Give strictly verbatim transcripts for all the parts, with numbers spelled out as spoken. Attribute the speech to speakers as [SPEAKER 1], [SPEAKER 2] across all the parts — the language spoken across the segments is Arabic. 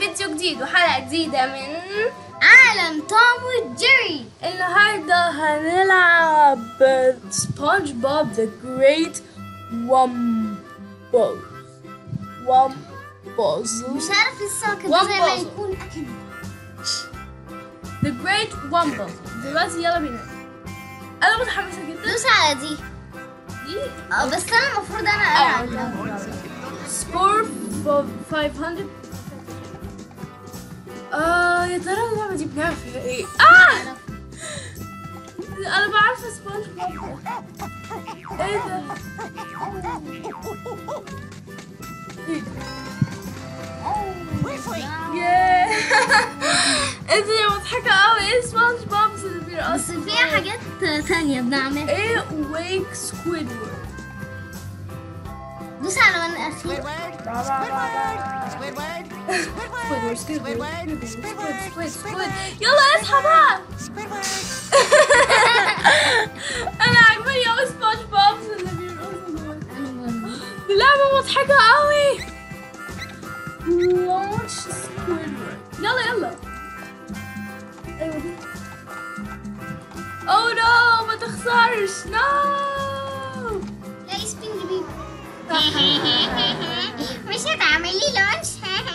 [SPEAKER 1] فيديو جديد وحلقة جديدة من
[SPEAKER 2] عالم توم وجيري.
[SPEAKER 1] النهاردة هنلعب سبونج بوب ذا جريت وامبوز وامبوز
[SPEAKER 2] مش عارف لسه كده زي ما يكون أكل
[SPEAKER 1] ذا جريت وامبوز. دلوقتي يلا بينا. أنا متحمسة جدا.
[SPEAKER 2] دوس على دي
[SPEAKER 1] دي
[SPEAKER 2] اه بس أنا المفروض أنا ألعب.
[SPEAKER 1] سكور خمسمية. آه يا ترى اللعبة دي بنعرف فيها ايه؟ آه! أنا بعرف سبونج بوب. ايه ده؟ ايه ياه انت يا مضحكة اوي. ايه سبونج بوب اللي بيرقص؟
[SPEAKER 2] بس فيها حاجات تانية بنعمل.
[SPEAKER 1] ايه ويك سكويدورد.
[SPEAKER 2] دوس على من أخير.
[SPEAKER 1] سكويدورد سكويدورد سكويد سكويد. يلا اصحى بقى. انا عاجبني اوي سبونج بوب اللي بيرقصوا دول. دي لعبة مضحكة اوي. لانش سكويدورد. يلا يلا. ايوه دي. اوه نو ما تخسرش. نو
[SPEAKER 2] لا سبينج بيبي. مش هتعملي لانش.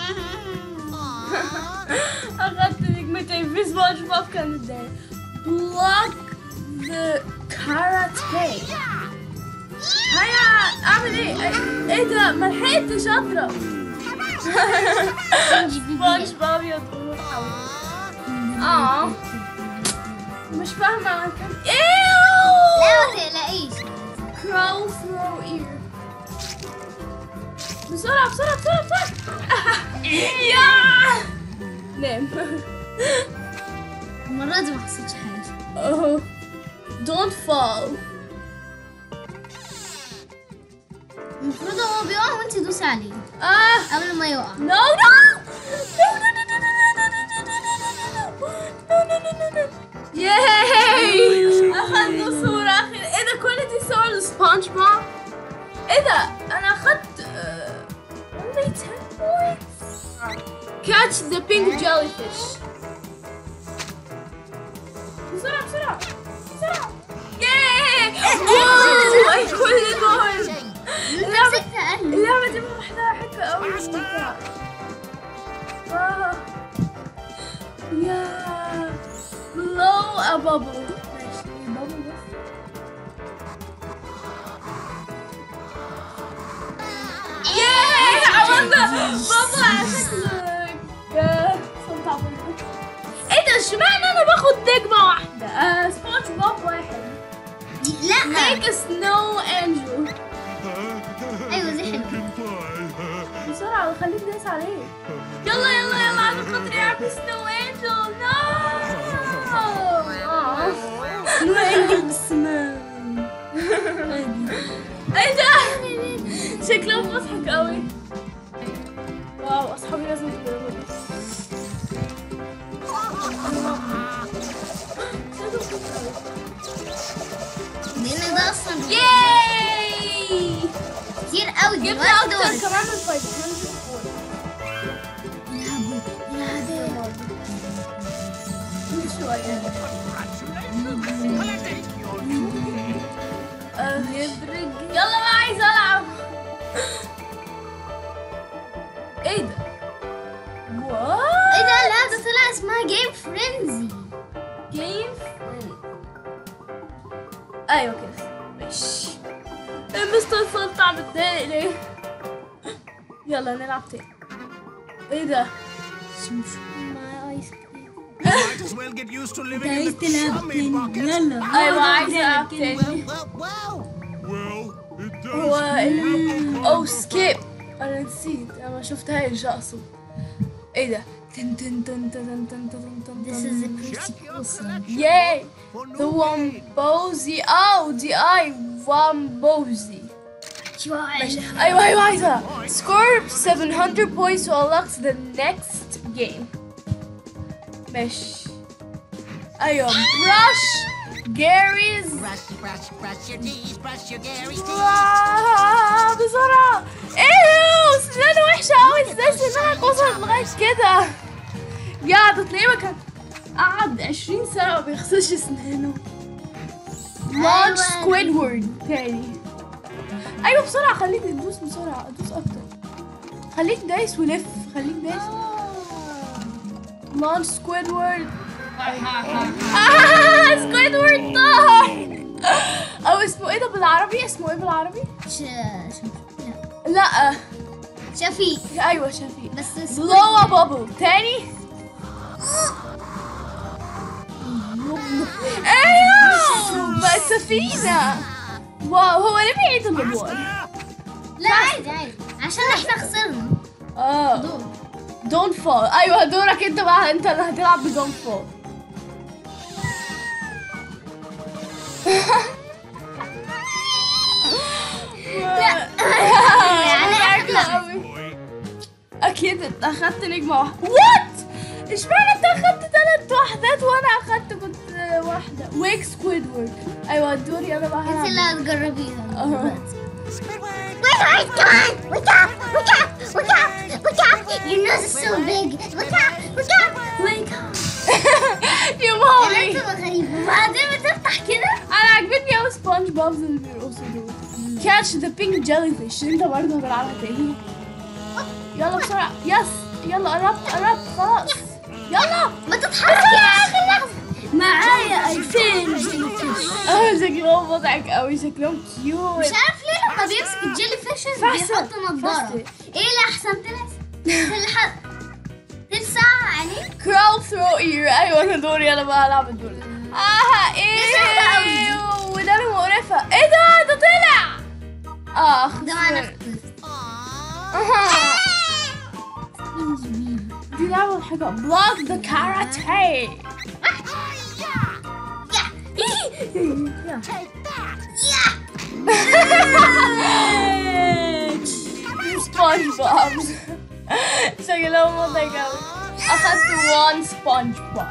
[SPEAKER 1] اخدت نجمتين في سبونج بوب. كان ازاي بلوك ذا كاراتيه. هيا اعمل ايه؟ ايه ده ما لحقتش اضرب. سبونج بوب يضرب. اه مش فاهمه كان ايه.
[SPEAKER 2] لا ما تقلقيش.
[SPEAKER 1] كرو ثرو اير. بسرعة بسرعة بسرعة بسرعة. يا نام.
[SPEAKER 2] المرة دي ما حصلش حاجة.
[SPEAKER 1] اوه دونت فول.
[SPEAKER 2] المفروض هو بيقع وانت دوسي عليه
[SPEAKER 1] اه
[SPEAKER 2] قبل ما يقع.
[SPEAKER 1] نو نو ياي اخدنا صورة اخيرا. ايه ده كل دي صور لسبونج بوب؟ ايه ده انا اخدت only ten points. Catch the pink jellyfish. بسرعة بسرعة بسرعة. ياي واو كل دول. اللعبة اللعبة دي لوحدها حلوة أوي ممتعة. يا blow a bubble. ماشي bubble بس. ياي عملنا bubble على شكل صوت عبيط. ايه ده اشمعنى انا باخد نجمة واحدة؟ آه سبونج بوب واحد.
[SPEAKER 2] لا
[SPEAKER 1] make a snow angel.
[SPEAKER 2] ايوه دي حلوة.
[SPEAKER 1] بسرعة وخليك دايس عليه. يلا يلا يلا عشان خاطري اعمل سنو انجل. نو سنو انجل بالسماء. ايه ده؟ شكله مضحك قوي. واو اصحابي لازم تجربوا دي.
[SPEAKER 2] لان ده اصلا
[SPEAKER 1] ياي
[SPEAKER 2] كتير قوي.
[SPEAKER 1] جبنا اكتر كمان من خمسمية. شوية يلا بقى عايزة ألعب. ايه ده؟ واو
[SPEAKER 2] ايه ده؟ لا ده طلع اسمها جيم فرينزي.
[SPEAKER 1] جيم فرينزي. ايوه كده ماشي. مستر سلطع متضايق ليه؟ يلا نلعب تاني. ايه ده؟
[SPEAKER 3] Might as well get used to living in the chummy bucket.
[SPEAKER 1] ايوه عايزة العب تاني.
[SPEAKER 3] Well, it does.
[SPEAKER 1] هو ال اوه سكيب. انا نسيت انا ما شفتهاش اقصد. ايه ده؟ تن تن تن تن تن تن تن.
[SPEAKER 2] This is a pretty cool song.
[SPEAKER 1] Yay! The Wombozy. Oh, the I Wombozy. أيوة أيوة عايزة. Score seven hundred points to unlock the next game. ماشي. أيوة brush جيريز.
[SPEAKER 3] Brush, brush, brush your teeth, brush your Gary's teeth.
[SPEAKER 1] واو بسرعة. ايوه سنانه وحشة أوي، ازاي سنانك وصلت لغاية كده؟ قاعد تلاقيه ما كان قعد عشرين سنة ما بيغسلش سنانه. لانش سكويدورد تاني. ايوه بسرعة خليك تدوس بسرعة، ادوس أكتر. خليك دايس ولف، خليك دايس. لانش سكويدورد. آه سكويدورد طار. أو اسمه إيه ده بالعربي؟ اسمه إيه بالعربي؟
[SPEAKER 2] ش ش
[SPEAKER 1] لا
[SPEAKER 2] شفيق.
[SPEAKER 1] أيوه شفيق.
[SPEAKER 2] بس
[SPEAKER 1] بلو بابل تاني. أيوه بقى سفينة. واو هو ليه بيعيد الأدوار؟
[SPEAKER 2] لا عادي عادي عشان احنا خسرنا.
[SPEAKER 1] اه
[SPEAKER 2] دور
[SPEAKER 1] دونت فول. أيوه دورك أنت بقى، أنت اللي هتلعب بدونت فول.
[SPEAKER 2] لا يعني احلى.
[SPEAKER 1] اكيد انت اخدت نجمه واحده. وات اشمعنى انت اخدت ثلاث وحدات وانا اخدت كنت واحده؟ ويك سكويدورد. ايوه دوري انا بقى.
[SPEAKER 2] انت اللي هتجربيها دلوقتي.
[SPEAKER 3] Wait,
[SPEAKER 2] wait, come on! Wake up! Wake up! Wake up! Wake up! Your nose is so big! Wake up! Wake up! Wake up!
[SPEAKER 1] يا مامي
[SPEAKER 2] انت غريبة وبعدين بتفتح كده؟
[SPEAKER 1] انا عجبتني قوي سبونج بوبز اللي بيرقصوا دول. كاتش ذا بينك جيلي فيش. انت برضه هتلعبها تاني. يلا بسرعة. يس يلا قربت قربت خلاص. يلا
[SPEAKER 2] ما تتحركي يا اخي لحظة. معايا ألفين جيلي فيش.
[SPEAKER 1] اه شكلهم مضحك قوي، شكلهم كيوت.
[SPEAKER 2] مش عارف ليه لما بيمسك الجيلي فيشز بيحط نضارة. ايه اللي احسن تلس؟ تلحق تلسع عليك؟
[SPEAKER 1] كراول ثرو اير. ايوه انا دوري، انا بقى العب الدور. اه ايه ودانه مقرفة. ايه ده ده طلع. اه
[SPEAKER 2] ده معنى
[SPEAKER 1] دي لعبة حاجة. بلوك ذا كاراتيه. سبونج بوب. شكلهم مضحك أوي. أخدت وان سبونج بوب.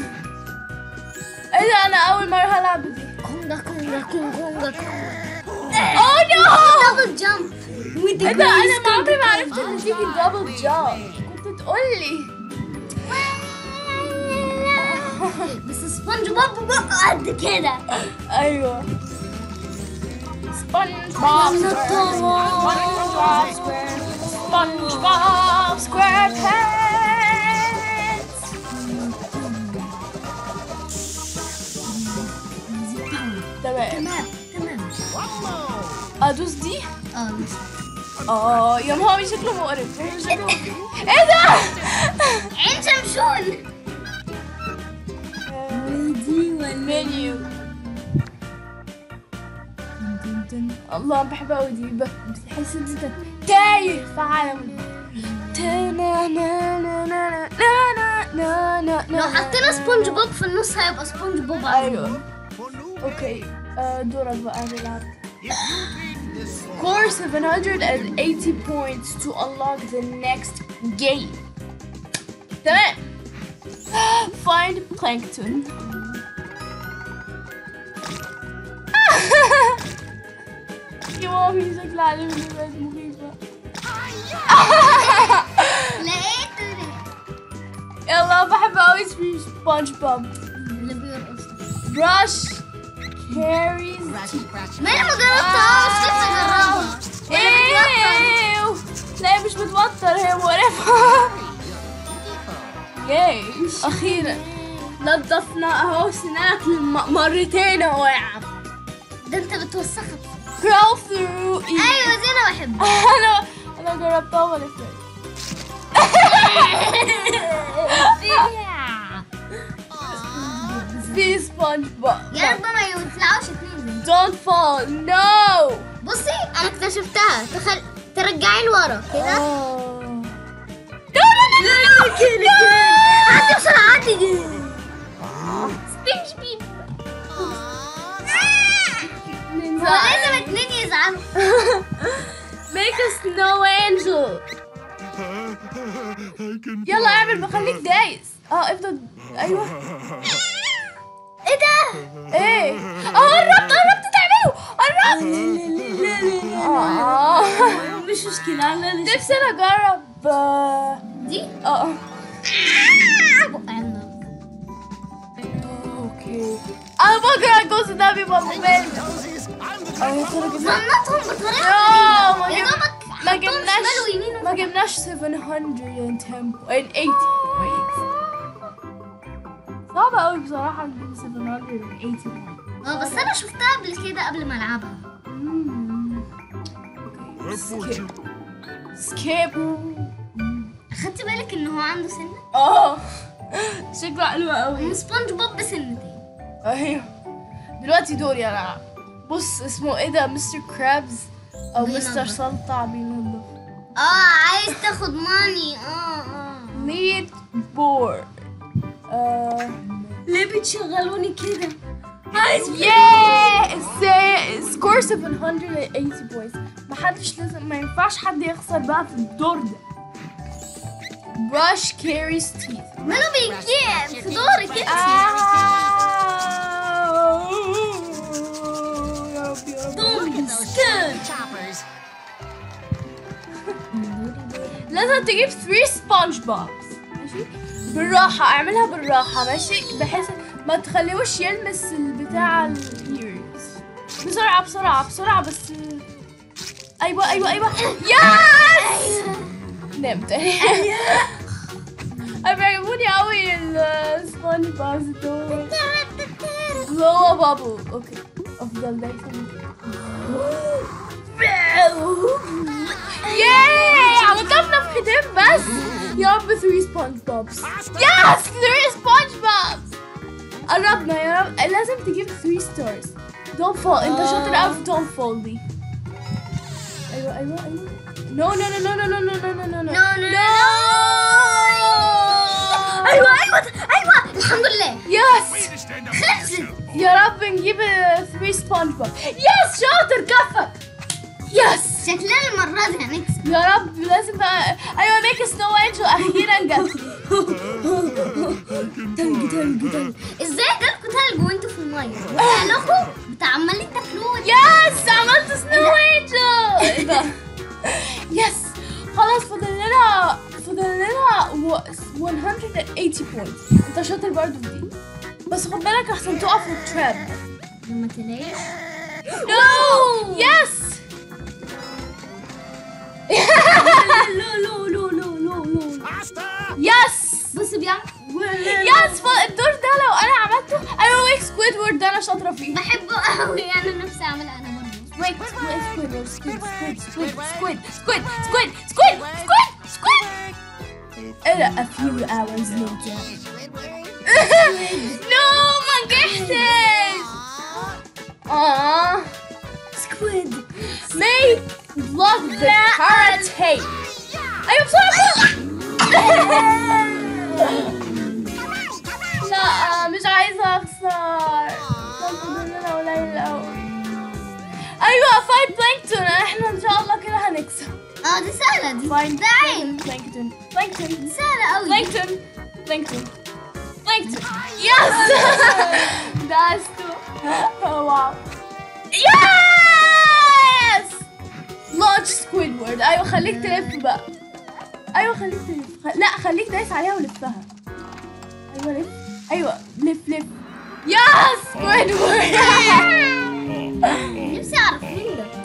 [SPEAKER 1] إيه ده أنا أول مرة هلعب دي.
[SPEAKER 2] كونجا كونجا كونجا
[SPEAKER 1] أوه نو.
[SPEAKER 2] دبل جامب.
[SPEAKER 1] إيه ده أنا ما عمري ما عرفت إن تيجي دبل جامب، كنت تقولي.
[SPEAKER 2] بس سبونج بوب بقى قد كده.
[SPEAKER 1] أيوه سبونج بوب سبونج بوب سكوير بانس. تمام
[SPEAKER 2] تمام تمام.
[SPEAKER 1] ادوس دي.
[SPEAKER 2] اه
[SPEAKER 1] اه يا مامي شكله مقرف. شكله ايه ده؟
[SPEAKER 2] عين شمشون. ودي
[SPEAKER 1] والمنيو. الله بحب قوي دي، بحس ان انت تايه في عالم.
[SPEAKER 2] لو حطينا سبونج بوب في النص هيبقى سبونج بوب.
[SPEAKER 1] ايوه اوكي. دورك بقى نلعب. Score seven hundred eighty points to unlock the next game. تمام. Find plankton. يا مامي شكل عالم اللي مخيفة.
[SPEAKER 2] لقيته.
[SPEAKER 1] يلا بحب قوي سبونج بوب.
[SPEAKER 2] اللي بيرقص.
[SPEAKER 1] brush carries.
[SPEAKER 2] ما انا ما جربتهاش لسه جربها.
[SPEAKER 1] ايوه لا مش بتوتر، هي مقرفة. ياي اخيرا نظفنا اهو سنانك مرتين اهو يا عم.
[SPEAKER 2] ده انت بتوسخها.
[SPEAKER 1] crawl through.
[SPEAKER 2] ايوه دي انا بحبها.
[SPEAKER 1] انا انا جربتها ولا فات. في سبونج بوب.
[SPEAKER 2] يا رب ما يطلعوش اتنين.
[SPEAKER 1] don't fall no.
[SPEAKER 2] بصي انا اكتشفتها. تخل... ترجعي لورا كده.
[SPEAKER 1] لا لا لا كده
[SPEAKER 2] عدي بسرعة عدي. سبونج بيب. هو لازم اتنين يزعلوا.
[SPEAKER 1] make a snow angel. يلا اعمل بخليك دايس. اه افضل. ايوه
[SPEAKER 2] ايه ايه ده؟
[SPEAKER 1] ايه؟ اه قربت قربت تعمله قربت. اه
[SPEAKER 2] مش مشكلة انا
[SPEAKER 1] نفسي انا اجرب آه،
[SPEAKER 2] دي؟
[SPEAKER 1] اه
[SPEAKER 2] بقنا
[SPEAKER 1] اوكي انا بكره الجزء ده بيبقى ممل.
[SPEAKER 2] ظنتهم بطريقة
[SPEAKER 1] اه ما
[SPEAKER 2] يا
[SPEAKER 1] جب-
[SPEAKER 2] دوبك
[SPEAKER 1] ما
[SPEAKER 2] حطهم
[SPEAKER 1] جبناش
[SPEAKER 2] شمال ويمين
[SPEAKER 1] ما جبناش سبعمية وعشرين وثمانين points. صعب قوي بصراحة نجيب سبعمية وثمانين.
[SPEAKER 2] اه بس انا شفتها قبل كده قبل ما العبها.
[SPEAKER 1] سكيب سكيب.
[SPEAKER 2] اخدتي بالك ان هو عنده سنة؟
[SPEAKER 1] اه شكله حلو قوي.
[SPEAKER 2] سبونج بوب بسنتين.
[SPEAKER 1] ايوه دلوقتي دوري انا. بص اسمه ايه ده؟ مستر كرابز او
[SPEAKER 2] بينظف.
[SPEAKER 1] مستر سلطع بينظف.
[SPEAKER 2] اه عايز تاخد ماني. اه اه
[SPEAKER 1] ليد بورد. آه
[SPEAKER 2] ليه بتشغلوني كده؟
[SPEAKER 1] عايز ياه سكور سبعمية وثمانين بوينتس. محدش لازم ما ينفعش حد يخسر بقى في الدور ده. brush carries teeth.
[SPEAKER 2] ماله بيجي في دورك انت.
[SPEAKER 1] يا رب يا رب.
[SPEAKER 2] دورك سكن.
[SPEAKER 1] لازم تجيب ثلاثة سبونج بوبس ماشي بالراحة. اعملها بالراحة ماشي بحيث ما تخليهوش يلمس البتاع الهيرز. بسرعة بسرعة بسرعة بس. ايوه ايوه ايوه ياس نمت. انا بيعجبوني قوي السبونج بوبس دول. جلو بابل. اوكي افضل دايما. ياي عملتها في نفختين بس. يا رب ثلاثة سبونج بوبس. يس ثلاثة سبونج بوبس. قربنا يا رب. لازم تجيب ثلاثة ستارز. دونت فول. انت شاطر قوي في دونت فول دي. ايوه ايوه ايوه. نو نو نو نو نو نو نو نو نو نو
[SPEAKER 2] نو ايوه ايوه ايوه الحمد لله.
[SPEAKER 1] يس
[SPEAKER 2] خلصت.
[SPEAKER 1] يا رب نجيب ثلاثة سبونج بوب. يس شاطر كفك. يس
[SPEAKER 2] شكلنا المرة دي هنكسب.
[SPEAKER 1] يا رب لازم بقى. ايوه ميك سنو انجل اخيرا جت. تلج تلج تلج.
[SPEAKER 2] ازاي جالكوا تلج وانتوا في المية؟ وقع لكم بتاع عمالين تاكلوه.
[SPEAKER 1] يس عملت سنو انجل. ايه ده؟ يس خلاص فاضل لنا فاضل لنا مية وثمانين بوينت. انت شاطر برضه في دي بس خد بالك احسن تقع في التراب.
[SPEAKER 2] لما تلاقيش.
[SPEAKER 1] نو يس.
[SPEAKER 2] لو لو لو لو لو لو.
[SPEAKER 1] يس
[SPEAKER 2] بص بيعمل.
[SPEAKER 1] يس الدور ده لو انا عملته ايوه ويك سكويدورد ده انا شاطره فيه.
[SPEAKER 2] بحبه قوي انا نفسي اعملها انا برضه.
[SPEAKER 1] ويك سكويدورد سكويد سكويد سكويد سكويد سكويد سكويد سكويد سكويد سكويد. ايه ده a few hours later. نو ما نجحتش. اه سكويد make vlog the karate. ايوه بسرعه. لا مش عايزه اخسر. كلنا قليل قوي. ايوه فايت بلانكتون. احنا ان شاء الله كده هنكسب.
[SPEAKER 2] اه دي سهلة دي.
[SPEAKER 1] فايت
[SPEAKER 2] ده عين.
[SPEAKER 1] بلانكتون بلانكتون
[SPEAKER 2] دي سهلة قوي.
[SPEAKER 1] بلانكتون بلانكتون بلانكتون. يس ده استو. واو يس لانش سكويدورد. ايوه خليك تلف بقى. ايوه خليك تلف. خ... لا خليك دايس عليها ولفها. ايوه لف. ايوه لف لف. يس سكويدورد.
[SPEAKER 2] نفسي اعرف مين ده.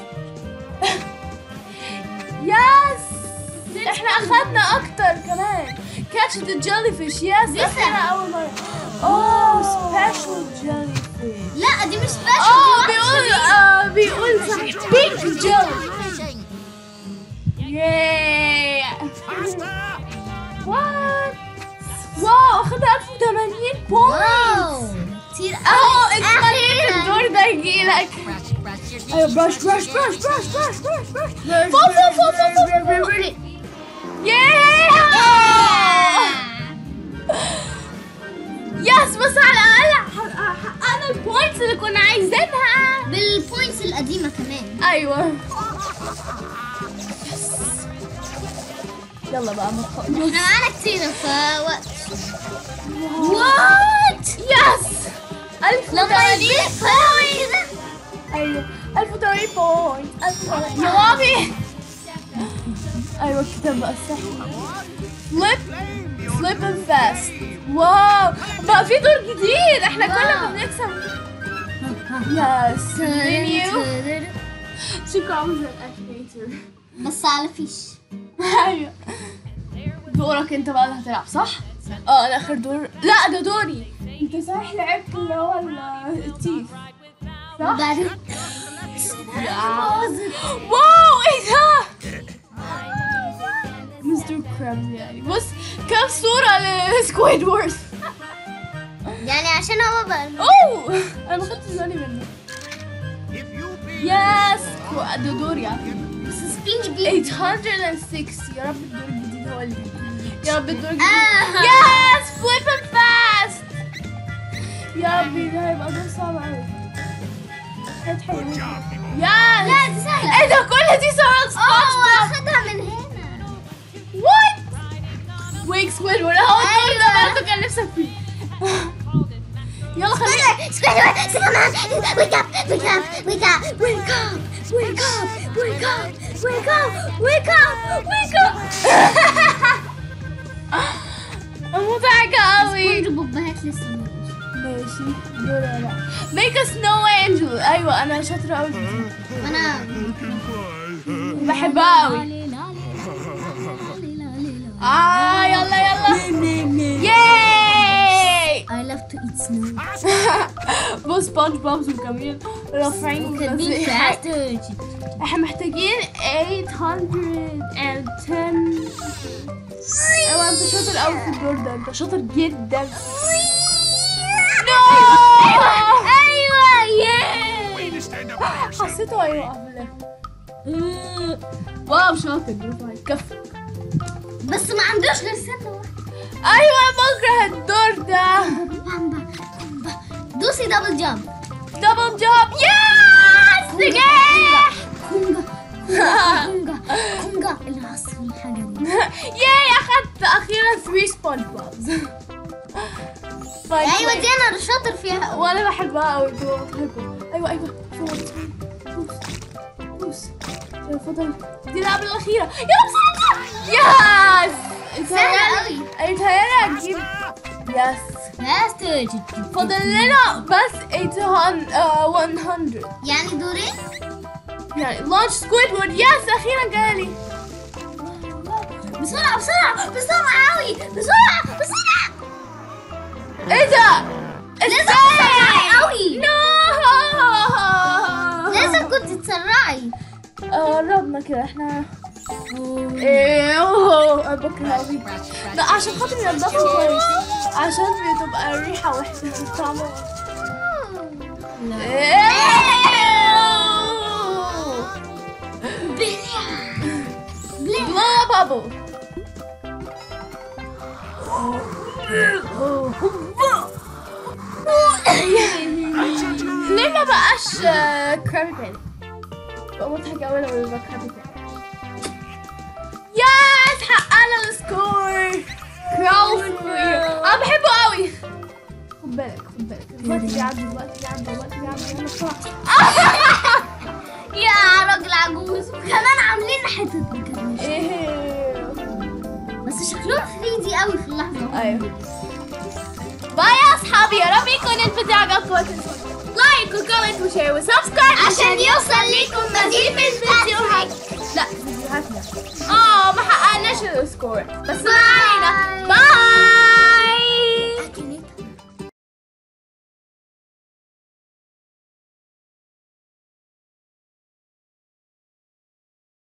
[SPEAKER 1] يس احنا اخدنا اكتر كمان. كاتش ذا جيلي فيش. يس دي احنا اول مره. اوه سبيشال جيلي فيش.
[SPEAKER 2] لا دي مش سبيشال.
[SPEAKER 1] اه بيقول آه بيقول صح بينك جيلي. ياي وات واو اخدها ألف وثمانين بوينت.
[SPEAKER 2] كتير
[SPEAKER 1] اهو انت خليك الدور ده يجيلك. ايوه براش براش براش براش براش براش براش فوق فوق فوق فوق فوق فوق. ياي يس بس على الاقل حققنا البوينتس اللي كنا عايزينها
[SPEAKER 2] بالبوينتس القديمة كمان.
[SPEAKER 1] ايوه يلا بقى ما
[SPEAKER 2] احنا معانا كتير فوقت.
[SPEAKER 1] وات يس ألف وثمانين بوينت. ايوه ألف وثمانين بوينت. ألف وثمانين يا بابي. ايوه الكتاب بقى السحر. فليب فليب اند فاست. واو بقى في دور جديد، احنا كنا بنكسب. يس منيو. شكرا عامل زي الاكتيفيتر
[SPEAKER 2] بس على فيش.
[SPEAKER 1] ايوه دورك انت بقى اللي هتلعب صح؟ اه انا اخر دور. لا ده دوري. انت صحيح لعبت اللي هو التيف صح؟
[SPEAKER 2] بعدين
[SPEAKER 1] واو ايه ده؟ مستر كرابز يعني. بص كم صورة لسكويد وورث.
[SPEAKER 2] يعني عشان هو بقى.
[SPEAKER 1] اوه انا ما خدتش بالي منه. يس ده دوري يعني.
[SPEAKER 2] بس سبونج بي
[SPEAKER 1] ثمانمية وستة. يا رب الدور الجديد هو اللي يا رب الدور الجديد. يس فليب اند فاست. يا ربي ده هيبقى دور صعب قوي. هتحلو. يس
[SPEAKER 2] لا دي سهلة.
[SPEAKER 1] ايه ده كل دي صورة سبونج
[SPEAKER 2] اه
[SPEAKER 1] بوب.
[SPEAKER 2] واخدها من هنا.
[SPEAKER 1] وات ويك سكويد وورث هو الدور ده برضه كان نفسك فيه. يلا خلينا
[SPEAKER 2] سبونج كمان. wake up wake up wake up wake up wake up wake up wake up wake up wake up.
[SPEAKER 1] مضحكة قوي.
[SPEAKER 2] سبونج بوب هات لسه
[SPEAKER 1] ماشي دور انا. ميك ا سنو انجل. ايوه انا شاطرة قوي
[SPEAKER 2] وانا
[SPEAKER 1] بحبها قوي. اه يلا يلا ياي.
[SPEAKER 2] I love to eat snow.
[SPEAKER 1] بص سبونج بوبز وكمان رافعين
[SPEAKER 2] كاتبين faster.
[SPEAKER 1] احنا محتاجين ثمانمية وعشرة. ايوه انت شاطر قوي في الدور ده، انت شاطر جدا.
[SPEAKER 2] ايوه ياي.
[SPEAKER 1] حسيته هيقع في الاخر. واو شاطر برافو عليك. كف.
[SPEAKER 2] بس ما عندوش غير سنة واحدة.
[SPEAKER 1] ايوه بكره الدور ده.
[SPEAKER 2] بامبا بامبا. دوسي دبل جامب.
[SPEAKER 1] دبل جوب. يس نجح.
[SPEAKER 2] كونجا كونجا كونجا العصر الحجري.
[SPEAKER 1] ياي اخدت اخيرا ثلاثة سبونج بوبز.
[SPEAKER 2] ايوه دي انا شاطر فيها.
[SPEAKER 1] وانا بحبها قوي. ايوه ايوه فوت. بوس فضل دي اللعبة الأخيرة. يلا بسرعة. يس
[SPEAKER 2] سهلة قوي.
[SPEAKER 1] يتهيألي هتجيب. يس
[SPEAKER 2] فاستر.
[SPEAKER 1] فاضل لنا بس مية.
[SPEAKER 2] يعني دورين.
[SPEAKER 1] يعني لانش سكويد وورد. يس أخيرا جالي.
[SPEAKER 2] بسرعة بسرعة بسرعة قوي. بسرعة بسرعة.
[SPEAKER 1] ايه ده؟
[SPEAKER 2] لازم تسرعي قوي.
[SPEAKER 1] نو
[SPEAKER 2] لازم كنت تسرعي.
[SPEAKER 1] قربنا كده احنا. ايوه بكره قوي. لا عشان خاطر ينضفوا كويس، عشان بتبقى الريحة وحشة طعمها. بلا بابل. ليه ما بقاش كرابي بين؟ بقى مضحك قوي لو يبقى كرابي بين. ياس حققنا السكور. انا بحبه قوي. خد بالك خد بالك الوقت بيعدي الوقت بيعدي الوقت بيعدي. يلا بسرعة.
[SPEAKER 2] يا راجل عجوز. وكمان عاملين حتة بكرمش.
[SPEAKER 1] ايه
[SPEAKER 2] بس شكلهم ثري دي قوي في اللحظة.
[SPEAKER 1] ايوه. باي يا اصحابي، يا رب يكون الفيديو عجبكم. لايك وكومنت وشير.